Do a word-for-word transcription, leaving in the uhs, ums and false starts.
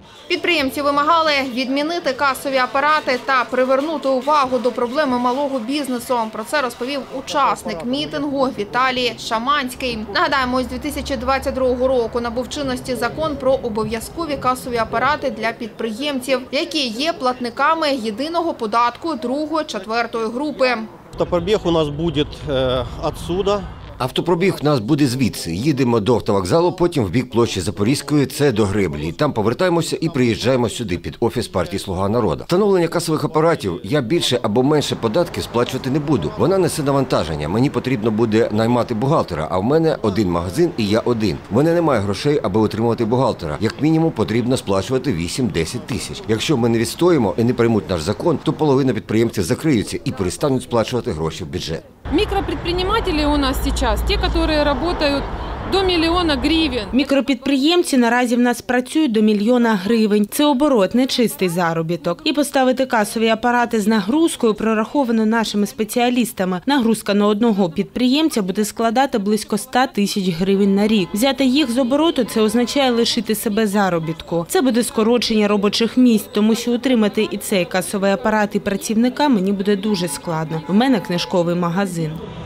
Підприємці вимагали відмінити касові апарати та привернути увагу до проблеми малого бізнесу. Про це розповів учасник мітингу Віталій Шаманський. Нагадаємо, з дві тисячі двадцять другого року набув чинності закон про обов'язкові касові апарати для підприємців, які є платниками єдиного податку другої-четвертої групи. Автопробіг у нас буде відсюди. Автопробіг у нас буде звідси. Їдемо до автовокзалу, потім в бік площі Запорізької, це до Греблі. Там повертаємося і приїжджаємо сюди, під офіс партії «Слуга народу». Встановлення касових апаратів я більше або менше податки сплачувати не буду. Вона несе навантаження. Мені потрібно буде наймати бухгалтера, а в мене один магазин і я один. В мене немає грошей, аби утримувати бухгалтера. Як мінімум потрібно сплачувати вісім-десять тисяч. Якщо ми не відстоїмо і не приймуть наш закон, то половина підприємців закриються і перестануть сплачувати гроші в бюджет. Микропредприниматели у нас сейчас, те, которые работают до мільйона гривень. Мікропідприємці наразі в нас працюють до мільйона гривень. Це оборот, не чистий заробіток. І поставити касові апарати з нагрузкою прораховано нашими спеціалістами. Нагрузка на одного підприємця буде складати близько ста тисяч гривень на рік. Взяти їх з обороту – це означає лишити себе заробітку. Це буде скорочення робочих місць, тому що утримати і цей касовий апарат і працівника мені буде дуже складно. У мене книжковий магазин.